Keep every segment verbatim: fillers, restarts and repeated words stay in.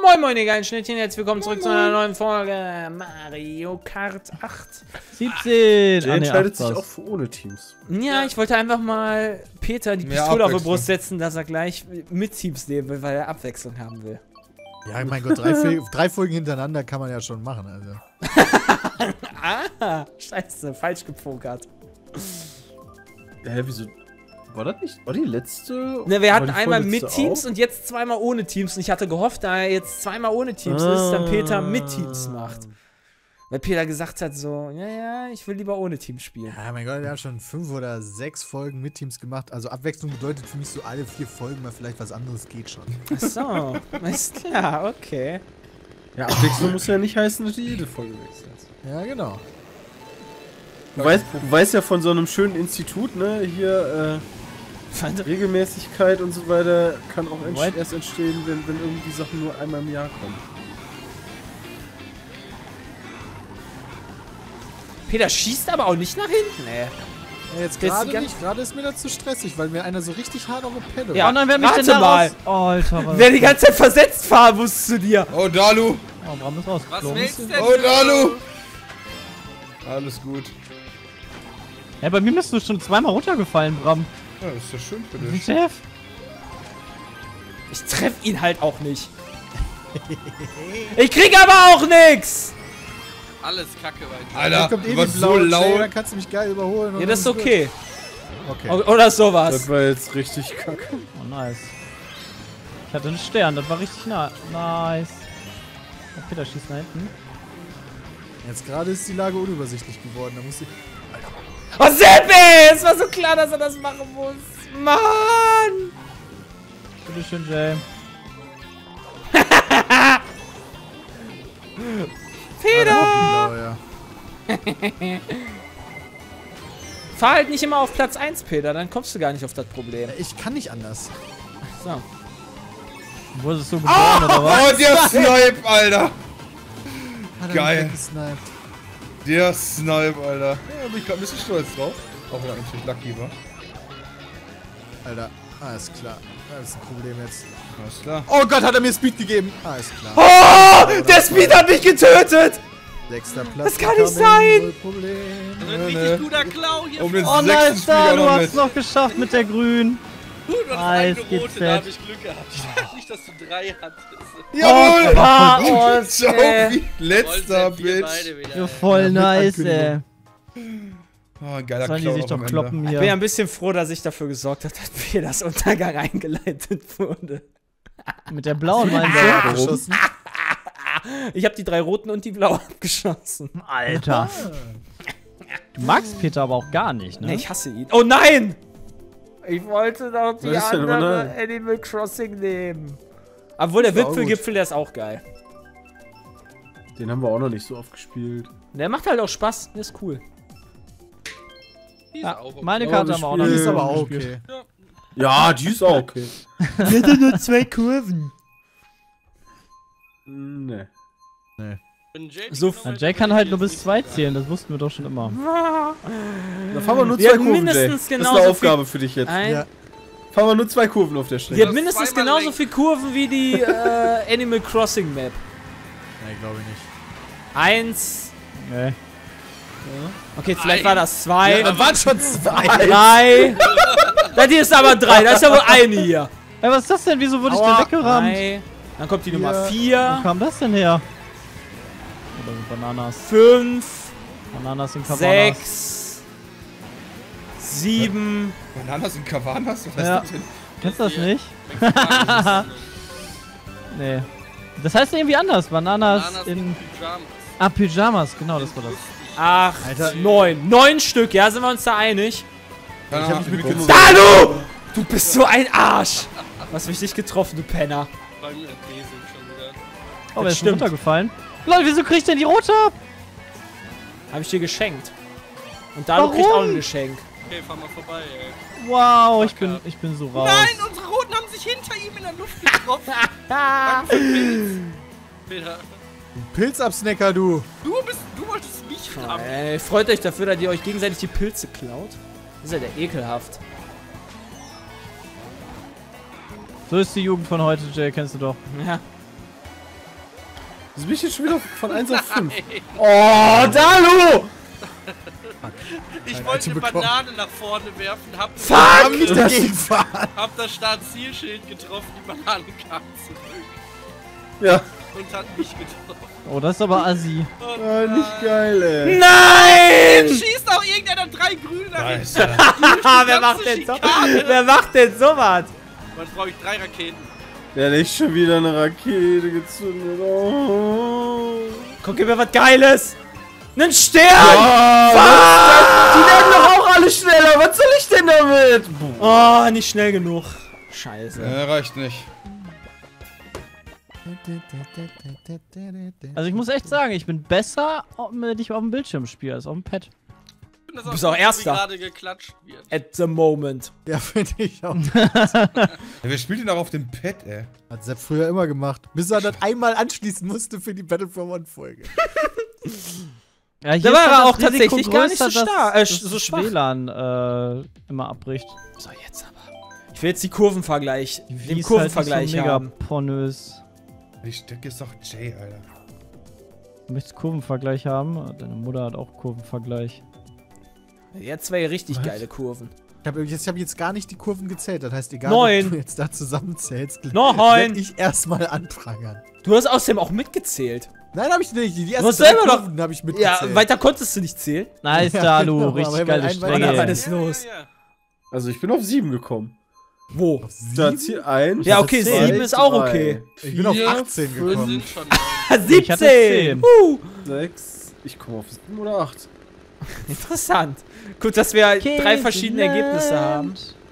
Moin moin ihr geilen Schnittchen, herzlich willkommen zurück zu einer neuen Folge Mario Kart acht. siebzehn! Der ah, nee, entscheidet acht sich war's. auch für ohne Teams. Ja, Ja. ich wollte einfach mal Peter die Mehr Pistole auf die Abwechslung. Brust setzen, dass er gleich mit Teams nehmen will, weil er Abwechslung haben will. Ja, mein Gott, drei, Fol- drei Folgen hintereinander kann man ja schon machen, also. Ah, scheiße, falsch gepokert. Hä, wieso? War das nicht? War die letzte? Ne, wir hatten War die einmal mit vorletzte Teams auch? und jetzt zweimal ohne Teams. Und ich hatte gehofft, da er jetzt zweimal ohne Teams Ah. ist, dann Peter mit Teams macht. Weil Peter gesagt hat so, ja, ja, ich will lieber ohne Teams spielen. Ja, mein Gott, wir haben schon fünf oder sechs Folgen mit Teams gemacht. Also Abwechslung bedeutet für mich so alle vier Folgen mal vielleicht was anderes geht schon. Ach so, ist klar, okay. Ja, Abwechslung muss ja nicht heißen, dass du jede Folge wechselst. Ja, genau. Du weißt, du weißt ja von so einem schönen Institut, ne, hier, äh, Regelmäßigkeit und so weiter kann auch entst What? erst entstehen, wenn, wenn irgendwie Sachen nur einmal im Jahr kommen. Peter schießt aber auch nicht nach hinten, ey. Ja, jetzt Das gerade ist ganz- nicht, gerade ist mir das zu stressig, weil mir einer so richtig hart auf die Pelle Ja. Oh nein, wer hat mich Rate denn da mal. raus? Oh, Alter, was? Wer die ganze Zeit versetzt fahren muss zu dir. Oh, Dalu! Oh, Bram ist Was rausgeflogen. willst du denn? Oh, Dalu! Alles gut. Ja, bei mir bist du schon zweimal runtergefallen, Bram. Ja, das ist ja schön für Wie dich. Chef? Ich treff ihn halt auch nicht. Ich krieg aber auch nix. Alles Kacke weiter. Alter, Jetzt kommt eh du die warst so blaue Jay, laut. dann kannst du mich geil überholen. und Ja, das ist dann okay. gut. Okay. O- Oder sowas. Das war jetzt richtig kacke. Oh, nice. Ich hatte einen Stern, das war richtig nah. Nice. Oh, Peter schießt nach hinten. Jetzt gerade ist die Lage unübersichtlich geworden. Da muss ich. Oh, Seppi! Es war so klar, dass er das machen muss. Mann! Bitteschön, Jay. Peter! Blau, ja. Fahr halt nicht immer auf Platz eins, Peter, dann kommst du gar nicht auf das Problem. Ich kann nicht anders. So. Wurde es so geboren, oder was? Oh, der Snipe, Alter! Hat er mich Geil. weggesniped. Der Snipe, Alter. Ja, da bin ich gerade ein bisschen stolz drauf. Auch wenn er natürlich lucky war. Alter, alles klar. Das ist ein Problem jetzt. Alles klar. Oh Gott, hat er mir Speed gegeben. Alles klar. Oh! Der Speed hat mich getötet! Sechster Platz. Das kann nicht gekommen, sein. null Problem. Das wird ein ne. richtig guter Klau hier. Um den Oh sechsten nice, Spieler da, du noch hast mit. es noch geschafft mit der Grün. Gut, und Nice, eine geht rote, da fett. hab ich Glück gehabt. Ich weiß nicht, dass du drei hattest. Jawohl! Ah, oh, Schau, wie letzter Voll sind wir Bitch. beide wieder, Ja, ey. voll Ja, mit nice, ey. Ankündigung. Oh, ein geiler Sollen die Clown sich auch doch am Ende. kloppen Ich bin hier. ein bisschen froh, dass ich dafür gesorgt habe, dass Peters Untergang eingeleitet wurde. Mit der blauen Ja, meinst du? abgeschossen. Ich habe die drei roten und die blauen abgeschossen. Alter. Du magst Peter aber auch gar nicht, ne? Nee, ich hasse ihn. Oh nein! Ich wollte doch die Was ist denn? Oh andere nein. Animal Crossing nehmen. Obwohl, der Das war auch Wipfelgipfel, der ist auch geil. Den haben wir auch noch nicht so oft gespielt. Der macht halt auch Spaß, der ist cool. Die ist Ja, auch okay. meine Ja, Karte wir haben wir auch noch Die spielen- ist nicht aber auch gespielt. okay. Ja, die ist auch okay. Hätte nur zwei Kurven. Ne. Wenn Jay So- die Ja, genommen Jay hätte, kann hätte halt ich nur jetzt bis nicht zwei gesagt. zählen, das wussten wir doch schon immer. Da fahren wir nur Wir zwei haben Kurven, Jay. mindestens Das ist genauso eine Aufgabe für dich jetzt. Ein, Ja. Fahren wir nur zwei Kurven auf der Die Strecke. hat Das mindestens zweimal genauso lenken. viel Kurven wie die äh, Animal Crossing Map. Nee, glaube ich nicht. Eins. Nee. Okay, vielleicht Eins. war das zwei. Das waren schon zwei. Drei. Das hier ist aber drei. Das ist ja wohl eine hier. Ey, was ist das denn? Wieso wurde ich Aua. denn weggerammt? Drei. Dann kommt die Vier. Nummer Wo vier. kam das denn her? Oder Bananas. Fünf. Bananas in Kavanas. Sechs. Sieben. Bananas und Cavanas? Was Ja. heißt das denn? Kennst du das nicht? Bananas Nee. Das heißt irgendwie anders. Bananas, in in... Pyjamas. Ah, Pyjamas. Genau, das war das. Acht. Alter. Neun. Neun Stück, ja? Sind wir uns da einig? Ich hab nicht mitgenommen. Dalu! Du bist so ein Arsch. Was hab ich dich getroffen, du Penner? Bei mir im Besen schon wieder. Oh, wer ist stimmt. denn runtergefallen? Leute, wieso krieg ich denn die rote ab? Hab ich dir geschenkt. Und Dalu Warum? kriegt auch ein Geschenk. Okay, fahr mal vorbei, ey. Wow, ich bin, ich bin so raus. Nein, unsere Roten haben sich hinter ihm in der Luft getroffen. Danke für den Pilz. Peter. Pilzabsnacker, du. Du bist, du wolltest mich rammen. Ey, freut euch dafür, dass ihr euch gegenseitig die Pilze klaut. Das ist ja der ekelhaft. So ist die Jugend von heute, Jay, kennst du doch. Ja. Wieso bin ich jetzt schon wieder von eins auf fünf? Oh, Dalu! Ich Ein wollte Item eine bekommen. Banane nach vorne werfen, hab, Fuck! Nicht dagegen fahren! hab das Start-Zielschild getroffen, die Banane kam zurück Ja, und hat mich getroffen. Oh, das ist aber assi. Oh ah, nicht geil, ey. Nein! Schießt auch irgendeiner drei Grüne nach hinten. Scheiße. Wer macht denn so? Wer macht denn sowas? Was brauche ich? Drei Raketen. Der hat echt schon wieder eine Rakete gezündet. Oh. Guck mir was Geiles. Nen Stern! Ah, die werden doch auch alle schneller. Was soll ich denn damit? Oh, nicht schnell genug. Scheiße. Ja, reicht nicht. Also ich muss echt sagen, ich bin besser, wenn ich auf dem Bildschirm spiele, als auf dem Pad. Ich Du bist auch Erster. Wie gerade geklatscht wird. At the moment. Ja, finde ich auch. Ja, wer spielt denn auch auf dem Pad, ey? Hat Sepp früher immer gemacht. Bis er das einmal anschließen musste für die Battle for One-Folge. Ja, hier Da ist war halt er das auch Risiko tatsächlich gar nicht so größer, dass- stark, äh, dass so das schwach. W L A N äh, immer abbricht. So, jetzt aber. Ich will jetzt die Kurvenvergleich, Die den ist Kurvenvergleich halt nicht so mega haben. pornös. Die Stücke ist doch Jay, Alter. Du möchtest Kurvenvergleich haben? Deine Mutter hat auch Kurvenvergleich. Jetzt zwei richtig Was? geile Kurven. Ich habe jetzt, hab jetzt gar nicht die Kurven gezählt. Das heißt, egal, Neun. ob du jetzt da zusammenzählst, Neun. werd ich erstmal anprangern. Du hast außerdem auch mitgezählt. Nein, habe ich nicht. Die hast ersten selber drei noch- Kurven habe ich Ja, mitgezählt. weiter konntest du nicht zählen. Nice, Ja, Dalu, genau, richtig aber geile ein- weil- Ja, Stränge. aber das- los. Ja, ja. Also ich bin auf sieben gekommen. Wo? Auf Da sieben? Ziel eins. Ja, okay, zwei, sieben ist auch drei, okay. Ich bin auf vier, achtzehn fünf, Wir gekommen. sind schon. Ich hatte siebzehn. zehn. Uh, sechs. Ich komme auf sieben oder acht. interessant. Gut, dass wir drei verschiedene Ergebnisse haben.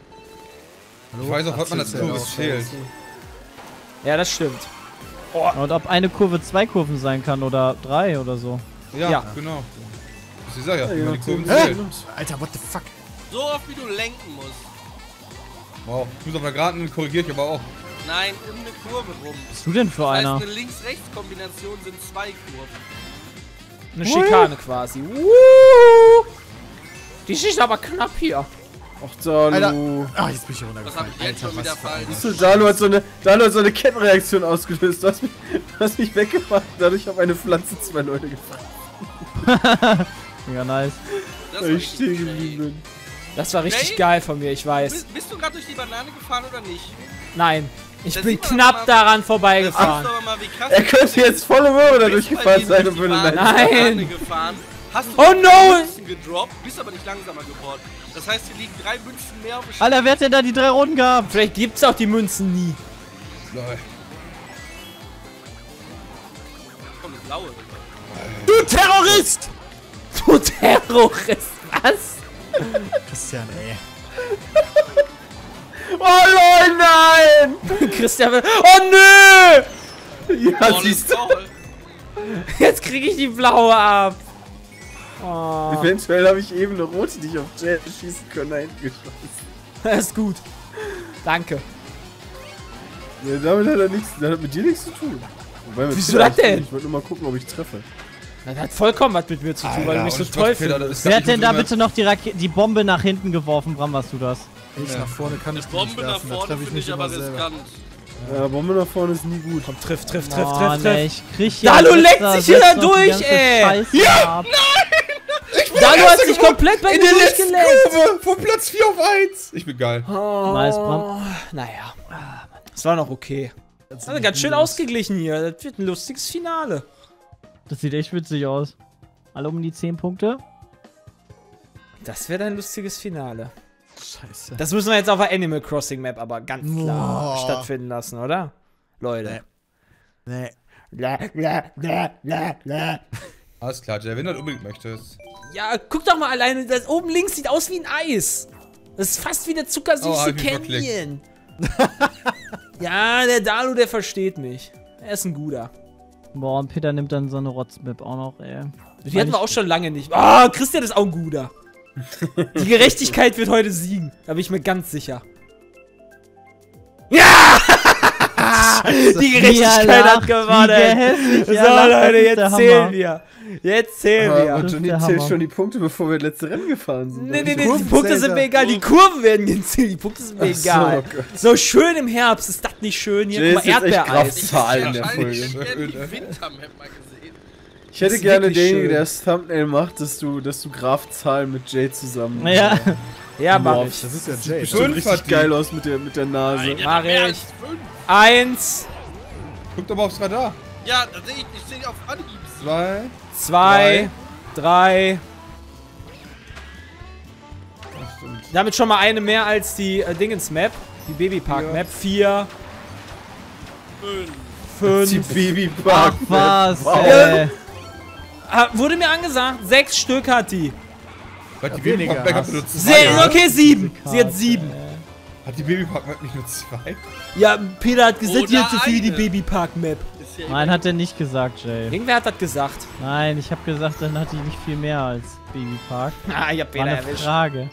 Ich weiß auch, was man als Kurve zählt. Ja, das stimmt. Und ob eine Kurve zwei Kurven sein kann oder drei oder so. Ja, Ja. genau. Ich sag ja, wie man die Kurven Hä? zählt. Alter, what the fuck? So oft wie du lenken musst. Wow, ich muss auf der Geraden, korrigiere ich aber auch. Nein, um eine Kurve rum. Was bist du denn für Das einer? heißt, eine Links-Rechts-Kombination sind zwei Kurven. Eine Schikane quasi. Uh, die ist aber knapp hier. Ach, Dalu. Alter. Ah, jetzt bin ich Was hab runtergefallen. ich jetzt schon Alter, wieder was für falsch? ein- Siehst du, Dalu hat so eine, Dalu hat so eine Kettenreaktion ausgelöst. Du hast mich, du hast mich weggemacht. Dadurch habe eine Pflanze zwei Leute gefangen. Mega nice. Das Weil war ich stehen richtig geblieben schräg. bin. Das war richtig Jay? geil von mir, ich weiß. Bist, bist du gerade durch die Banane gefahren oder nicht? Nein, ich Da bin sieht man knapp aber- daran Da siehst vorbeigefahren. du aber mal, wie krass Er könnte jetzt volle Möhre da du bist bei durchgefahren denen sein durch und die würde Bahn- nein. Nein. Banane gefahren. Hast du Oh drei no! Münzen gedroppt, bist aber nicht langsamer geworden. Das heißt, hier liegen drei Münzen mehr auf dem Sch- Alter, wer hat denn da die drei Runden gehabt? Vielleicht gibt's auch die Münzen nie. Lol. Komm, eine blaue. Du Terrorist! Du Terrorist, was? Christian, ey. Oh Leute, nein! Christian, will- oh nö! Ja, Oh, siehst du. Foul. Jetzt kriege ich die blaue ab. Oh, Eventuell habe ich eben eine rote, die ich auf Jay schießen können, da hinten geschossen. das ist gut. Danke. Ja, damit hat er nichts, das hat mit dir nichts zu tun. Wobei, mit Wieso Peter das denn? Ich wollte nur mal gucken, ob ich treffe. Das hat vollkommen was mit mir zu tun, weil du mich so und toll Gott, Peter, das findest. ist Wer gar hat denn nicht da so bitte noch die, Rake die Bombe nach hinten geworfen? Bram, warst du das? Ich nach vorne kann ich Eine die nicht Bombe nach werfen, da vorne treffe ich finde mich ich aber immer selber. riskant. Ja, Bombe nach vorne ist nie gut. Komm, triff, triff, triff, Oh, triff, nee, triff. ich krieg hier Dalu jetzt leckt da- sich hier jetzt da noch die durch, ganze ey. Scheiße ab. Dalu hat sich komplett bei In mir der letzten durchgeleckt. Kurve von Platz vier auf eins. Ich bin geil. Oh, Nice, Bram. Naja, das war noch okay. Also ganz schön ausgeglichen hier. Das wird ein lustiges Finale. Das sieht echt witzig aus. Alle um die zehn Punkte. Das wird ein lustiges Finale. Scheiße. Das müssen wir jetzt auf der Animal Crossing Map aber ganz klar Boah. stattfinden lassen, oder? Leute. Nee. Bla, bla, bla, bla, bla. Alles klar, Jay, wenn du das unbedingt möchtest. Ja, guck doch mal alleine. Das oben links sieht aus wie ein Eis. Das ist fast wie der Oh, zuckersüße hab ich mich Canyon. Ja, der Dalu, der versteht mich. Er ist ein guter. Boah, und Peter nimmt dann so eine Rotzmap auch noch, ey. Die hatten wir auch schon lange nicht. Ah, Christian ist auch ein guter. Die Gerechtigkeit wird heute siegen. Da bin ich mir ganz sicher. Ja! Die Gerechtigkeit hat gewonnen. So, Leute, jetzt zählen wir. Jetzt zählen wir. Und Johnny zählt schon die Punkte, bevor wir das letzte Rennen gefahren sind. Nee, nee, nee, die Punkte sind mir egal. Die Kurven werden gezählt. Die Punkte sind mir egal. So schön im Herbst. Ist das nicht schön hier? Guck mal, Erdbeereis. Zahlen in der Folge. Ich hätte gerne die Wintermap mal gesehen. Ich hätte gerne denjenigen, der das Thumbnail macht, dass du, dass du Graf-Zahlen mit Jay zusammen. Ja. Ja, mach ich. Das ist ja Jay. Bestimmt richtig geil aus mit der, mit der Nase. Nein, Mach mehr ich. als fünf. Eins, Guck doch mal aufs Radar. Ja, da sehe ich, ich sehe auf Anhieb. Zwei. zwei, drei. Das stimmt. Damit schon mal eine mehr als die äh, Dingens-Map. Die Babypark-Map. Vier, Fünf. Die fünf. Babypark. Was? Wow. Ey. Ah, wurde mir angesagt, sechs Stück hat die. Hat die weniger Babypark-Map hast. nur zwei? Se oder? okay, sieben. Sie hat sieben. Hat die Babypark-Map nicht nur zwei? Ja, Peter hat gesagt, die Oder hat so viel die eine. Babypark-Map. Ist ja Nein, hat er nicht gesagt, Jay. Irgendwer hat das gesagt. Nein, ich habe gesagt, dann hat die nicht viel mehr als Babypark. Ah, ich hab War Peter eine erwischt. Frage.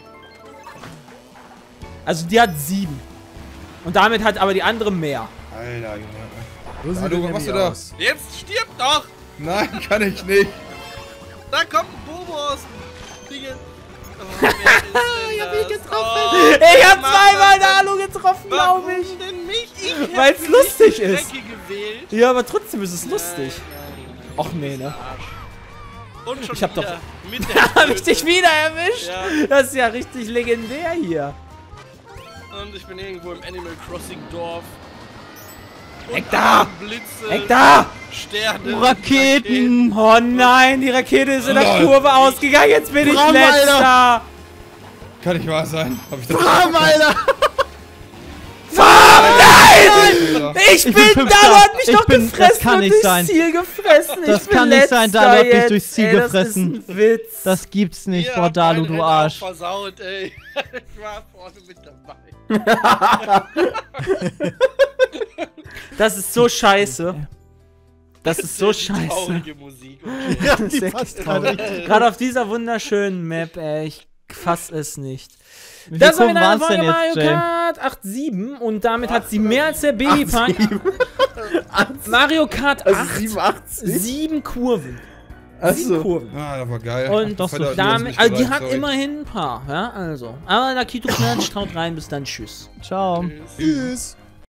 Also die hat sieben. Und damit hat aber die andere mehr. Alter, Junge. So sieht Hallo, er was machst du nämlich da? aus. Jetzt stirb doch! Nein, kann ich nicht. Da kommt ein Bobo aus dem Dingen. Oh, wer ist denn Ich hab mich das? getroffen. Oh, Ich hab Mann, zweimal Mann. Nalu getroffen, glaube Warum ich. denn mich? Ich Weil's hätte lustig die ist. Strecke gewählt. Ja, aber trotzdem ist es lustig. Och nee, ne? Und schon Ich hab doch- wieder mit der Hab ich dich wieder erwischt? Ja. Das ist ja richtig legendär hier. Und ich bin irgendwo im Animal Crossing Dorf. Und Weg da! Blitze, Weg da! Sterne, Raketen! Oh nein, die Rakete ist in der Lol. Kurve ausgegangen. Jetzt bin ich Bram, letzter. Kann nicht wahr sein. Hab ich das Bam, Alter! Fuck, nein! Alter. Ich bin, Fünfter. Dalu hat mich Ich doch bin- das gefressen kann und nicht durchs sein. Ziel gefressen. Das ich bin kann nicht sein, letzter Dalu hat mich jetzt. durchs Ziel Ey, gefressen. Das ist ein Witz. Das gibt's nicht, Ihr boah, habt Dalu, mein du Rennen auch Arsch. versaut, ey. Ich war vorne mit dabei. Das ist so scheiße. Das ist so scheiße. Traurige Musik. Okay. Ja, Das ist die echt passt traurig. gerade. Gerade auf dieser wunderschönen Map, ey, ich fass es nicht. Wie Das war viele wieder eine waren's Folge denn Mario jetzt, Jay? Kart acht sieben und damit hat sie mehr als der Babypark. Mario Kart Also acht, siebenundachtzig? sieben Kurven. Sieben Achso. Kurven. Ah, das war geil. Und doch so Verdammt, viel. du hast damit, mich also die gereizt, hat sorry. immerhin ein paar, ja, also. Aber Nakito Knatsch haut rein, bis dann, tschüss. Ciao. Tschüss. Tschüss.